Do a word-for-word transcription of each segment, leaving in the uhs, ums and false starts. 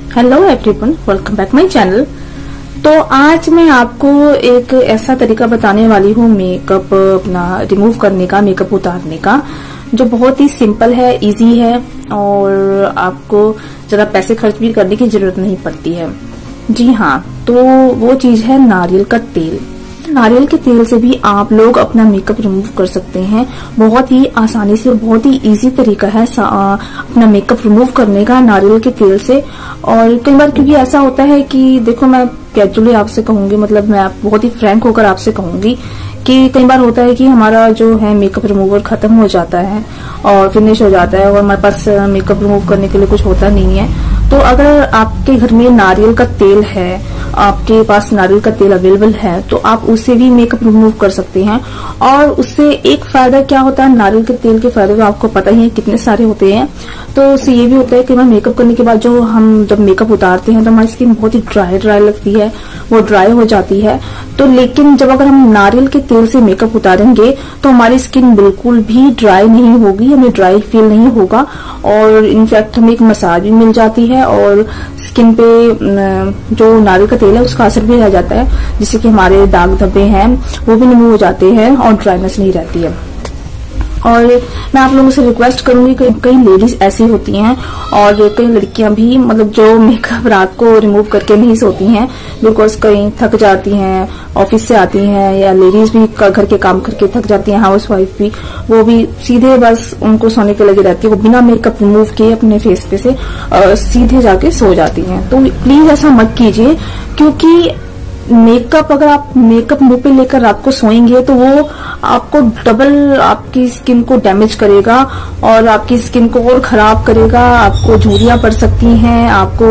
Hello everyone, welcome back my channel. तो आज मैं आपको एक ऐसा तरीका बताने वाली हूँ मेकअप अपना रिमूव करने का, मेकअप उतारने का, जो बहुत ही सिंपल है, इजी है और आपको ज्यादा पैसे खर्च भी करने की जरूरत नहीं पड़ती है। जी हाँ, तो वो चीज है नारियल का तेल। नारियल के तेल से भी आप लोग अपना मेकअप रिमूव कर सकते हैं। बहुत ही आसानी से, बहुत ही इजी तरीका है अपना मेकअप रिमूव करने का नारियल के तेल से। और कई बार क्योंकि ऐसा होता है कि देखो, मैं कैजुअली आपसे कहूंगी, मतलब मैं बहुत ही फ्रैंक होकर आपसे कहूंगी कि कई बार होता है कि हमारा जो है मेकअप रिमूवर खत्म हो जाता है और फिनिश हो जाता है और हमारे पास मेकअप रिमूव करने के लिए कुछ होता नहीं है। तो अगर आपके घर में नारियल का तेल है, आपके पास नारियल का तेल अवेलेबल है, तो आप उससे भी मेकअप रिमूव कर सकते हैं। और उससे एक फायदा क्या होता है, नारियल के तेल के फायदे तो आपको पता ही है कितने सारे होते हैं। तो उससे ये भी होता है कि मैं मेकअप करने के बाद जो हम जब मेकअप उतारते हैं तो हमारी स्किन बहुत ही ड्राई ड्राई लगती है, वो ड्राई हो जाती है। तो लेकिन जब अगर हम नारियल के तेल से मेकअप उतारेंगे तो हमारी स्किन बिल्कुल भी ड्राई नहीं होगी, हमें ड्राई फील नहीं होगा और इनफैक्ट हमें एक मसाज भी मिल जाती है और स्किन पे जो नारियल का तेल है उसका असर भी रह जाता है, जिससे कि हमारे दाग धब्बे हैं वो भी रिमूव हो जाते हैं और ड्राइनेस नहीं रहती है। और मैं आप लोगों से रिक्वेस्ट करूंगी कि कई लेडीज ऐसी होती हैं और कई लड़कियां भी, मतलब जो मेकअप रात को रिमूव करके नहीं सोती हैं बिकॉज कहीं थक जाती हैं, ऑफिस से आती हैं, या लेडीज भी घर के काम करके थक जाती हैं, हाउस वाइफ भी, वो भी सीधे बस उनको सोने के लगे रहती है, वो बिना मेकअप रिमूव किए अपने फेस पे से आ, सीधे जाके सो जाती हैं। तो प्लीज ऐसा मत कीजिए, क्योंकि मेकअप अगर आप मेकअप मुंह पे लेकर रात को सोएंगे तो वो आपको डबल आपकी स्किन को डैमेज करेगा और आपकी स्किन को और खराब करेगा। आपको झुर्रियां पड़ सकती हैं, आपको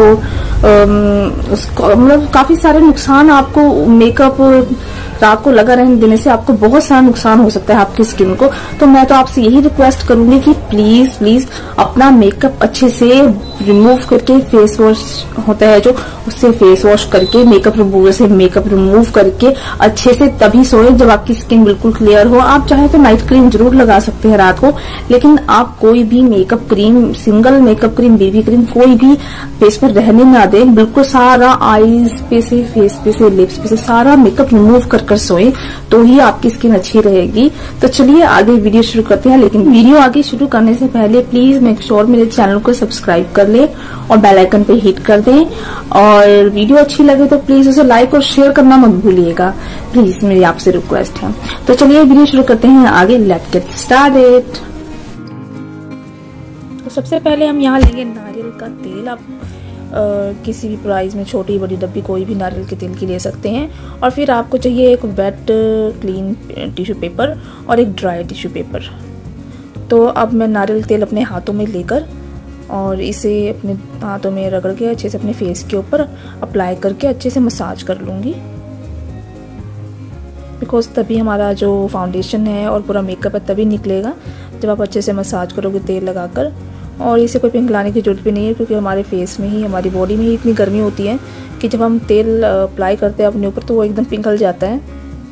मतलब काफी सारे नुकसान, आपको मेकअप रात को लगा रहने देने से आपको बहुत सारा नुकसान हो सकता है आपकी स्किन को। तो मैं तो आपसे यही रिक्वेस्ट करूंगी कि प्लीज प्लीज अपना मेकअप अच्छे से रिमूव करके, फेस वॉश होता है जो, उससे फेस वॉश करके, मेकअप रिमूवर से मेकअप रिमूव करके अच्छे से तभी सोए जब आपकी स्किन बिल्कुल क्लियर हो। आप चाहे तो नाइट क्रीम जरूर लगा सकते हैं रात को, लेकिन आप कोई भी makeup cream, single makeup cream, baby cream, कोई भी फेस पर रहने ना दें। बिल्कुल सारा आईज पे से, फेस पे से, लिप्स पे से सारा मेकअप रिमूव कर कर सोए, तो ही आपकी स्किन अच्छी रहेगी। तो चलिए आगे वीडियो शुरू करते हैं, लेकिन वीडियो आगे शुरू करने से पहले प्लीज मेक श्योर मेरे चैनल को सब्सक्राइब कर ले और बेल आइकन पे हिट कर दें। और वीडियो अच्छी लगे तो प्लीज उसे लाइक और शेयर करना मत भूलिएगा, प्लीज मेरी आपसे रिक्वेस्ट है। तो चलिए वीडियो शुरू करते हैं आगे, लेट्स गेट स्टार्टेड। तो सबसे पहले हम यहाँ लेंगे नारियल का तेल। आप Uh, किसी भी प्राइस में छोटी बड़ी डब्बी कोई भी नारियल के तेल की ले सकते हैं। और फिर आपको चाहिए एक वेट क्लीन टिश्यू पेपर और एक ड्राई टिश्यू पेपर। तो अब मैं नारियल तेल अपने हाथों में लेकर और इसे अपने हाथों में रगड़ के अच्छे से अपने फेस के ऊपर अप्लाई करके अच्छे से मसाज कर लूँगी, बिकॉज तभी हमारा जो फाउंडेशन है और पूरा मेकअप है तभी निकलेगा जब आप अच्छे से मसाज करोगे तेल लगाकर। और इसे कोई पिघलाने की जरूरत भी नहीं है, क्योंकि हमारे फेस में ही, हमारी बॉडी में ही इतनी गर्मी होती है कि जब हम तेल अप्लाई करते हैं अपने ऊपर तो वो एकदम पिघल जाता है।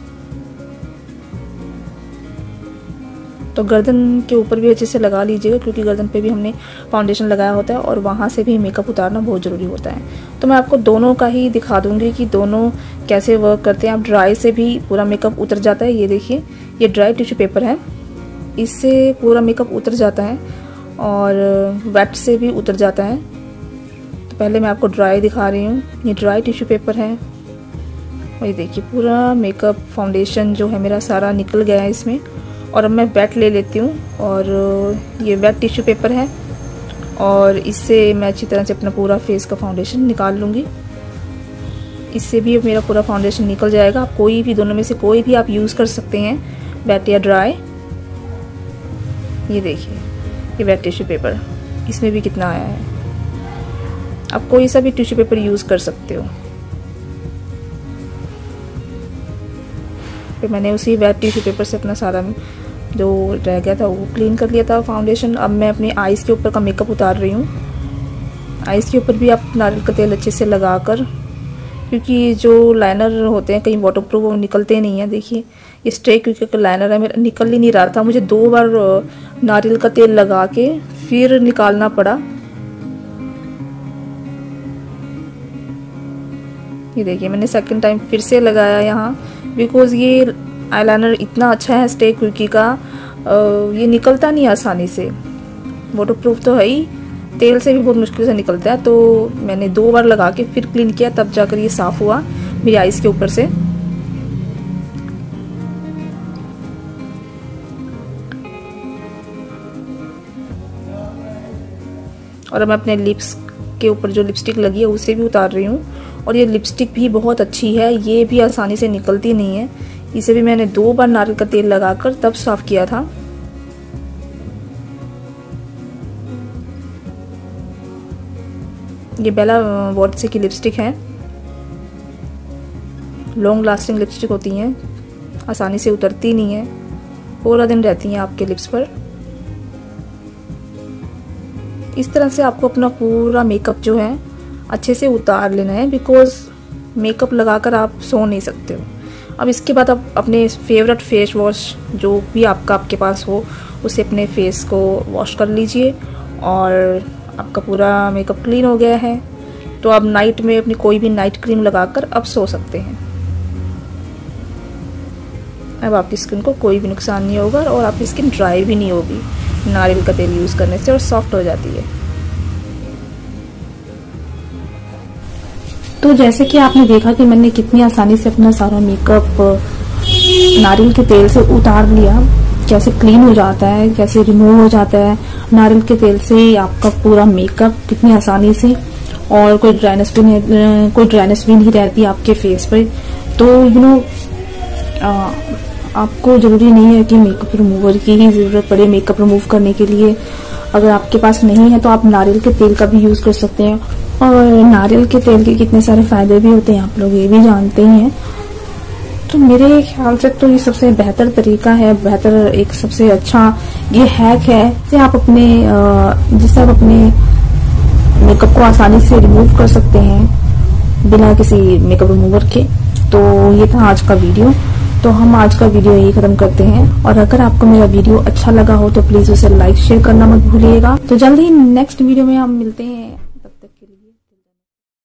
तो गर्दन के ऊपर भी अच्छे से लगा लीजिएगा, क्योंकि गर्दन पे भी हमने फाउंडेशन लगाया होता है और वहाँ से भी मेकअप उतारना बहुत ज़रूरी होता है। तो मैं आपको दोनों का ही दिखा दूँगी कि दोनों कैसे वर्क करते हैं। आप ड्राई से भी पूरा मेकअप उतर जाता है, ये देखिए, ये ड्राई टिश्यू पेपर है, इससे पूरा मेकअप उतर जाता है और वेट से भी उतर जाता है। तो पहले मैं आपको ड्राई दिखा रही हूँ, ये ड्राई टिश्यू पेपर है और ये देखिए पूरा मेकअप फाउंडेशन जो है मेरा सारा निकल गया है इसमें। और अब मैं वेट ले लेती हूँ और ये वेट टिश्यू पेपर है और इससे मैं अच्छी तरह से अपना पूरा फेस का फाउंडेशन निकाल लूँगी। इससे भी मेरा पूरा फाउंडेशन निकल जाएगा। आप कोई भी, दोनों में से कोई भी आप यूज़ कर सकते हैं, वेट या ड्राई। ये देखिए ये वेट टिश्यू पेपर, इसमें भी कितना आया है। आप कोई सा भी टिश्यू पेपर यूज़ कर सकते हो। फिर मैंने उसी वेट टिश्यू पेपर से अपना सारा जो रह गया था वो क्लीन कर लिया था फाउंडेशन। अब मैं अपनी आईज के ऊपर का मेकअप उतार रही हूँ। आईज के ऊपर भी आप नारियल का तेल अच्छे से लगाकर, क्योंकि जो लाइनर होते हैं कहीं वाटरप्रूफ वो निकलते नहीं हैं। देखिए ये स्ट्रे क्योंकि लाइनर है मेरा, निकल ही नहीं रहा था, मुझे दो बार नारियल का तेल लगा के फिर निकालना पड़ा। ये देखिए मैंने सेकंड टाइम फिर से लगाया यहाँ, बिकॉज ये आईलाइनर इतना अच्छा है स्टे क्विकी का, ये निकलता नहीं आसानी से। वाटरप्रूफ तो है ही, तेल से भी बहुत मुश्किल से निकलता है। तो मैंने दो बार लगा के फिर क्लीन किया, तब जाकर ये साफ हुआ मेरी आईज के ऊपर से। और अब मैं अपने लिप्स के ऊपर जो लिपस्टिक लगी है उसे भी उतार रही हूँ। और ये लिपस्टिक भी बहुत अच्छी है, ये भी आसानी से निकलती नहीं है। इसे भी मैंने दो बार नारियल का तेल लगाकर तब साफ किया था। ये बेला वॉटसे की लिपस्टिक है, लॉन्ग लास्टिंग लिपस्टिक होती हैं, आसानी से उतरती नहीं है, पूरा दिन रहती हैं आपके लिप्स पर। इस तरह से आपको अपना पूरा मेकअप जो है अच्छे से उतार लेना है, बिकॉज मेकअप लगाकर आप सो नहीं सकते हो। अब इसके बाद आप अपने फेवरेट फेस वॉश जो भी आपका आपके पास हो उसे अपने फेस को वॉश कर लीजिए और आपका पूरा मेकअप क्लीन हो गया है। तो आप नाइट में अपनी कोई भी नाइट क्रीम लगाकर अब सो सकते हैं। अब आपकी स्किन को कोई भी नुकसान नहीं होगा और आपकी स्किन ड्राई भी नहीं होगी नारियल का तेल यूज़ करने से, और सॉफ्ट हो जाती है। तो जैसे कि आपने देखा कि मैंने कितनी आसानी से अपना सारा मेकअप नारियल के तेल से उतार लिया, कैसे क्लीन हो जाता है, कैसे रिमूव हो जाता है नारियल के तेल से आपका पूरा मेकअप कितनी आसानी से, और कोई ड्राइनेस भी नहीं कोई ड्राइनेस भी नहीं रहती आपके फेस पे। तो यू नो आपको ज़रूरी नहीं है कि मेकअप रिमूवर की ही ज़रूरत पड़े मेकअप रिमूव करने के लिए। अगर आपके पास नहीं है तो आप नारियल के तेल का भी यूज़ कर सकते हैं। और नारियल के तेल के कितने सारे फ़ायदे भी होते हैं आप लोग ये भी जानते ही हैं। तो मेरे ख्याल से तो ये सबसे बेहतर तरीका है, बेहतर एक सबसे अच्छा ये हैक है जिससे आप अपने जिससे आप अपने मेकअप को आसानी से रिमूव कर सकते हैं बिना किसी मेकअप रिमूवर के। तो ये था आज का वीडियो। तो हम आज का वीडियो यही खत्म करते हैं। और अगर आपको मेरा वीडियो अच्छा लगा हो तो प्लीज उसे लाइक शेयर करना मत भूलिएगा। तो जल्द ही नेक्स्ट वीडियो में हम मिलते हैं।